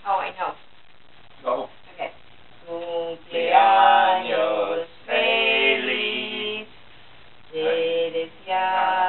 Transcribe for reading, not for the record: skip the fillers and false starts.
Oh, I know. Go. Okay. Cumpleaños feliz, te deseamos.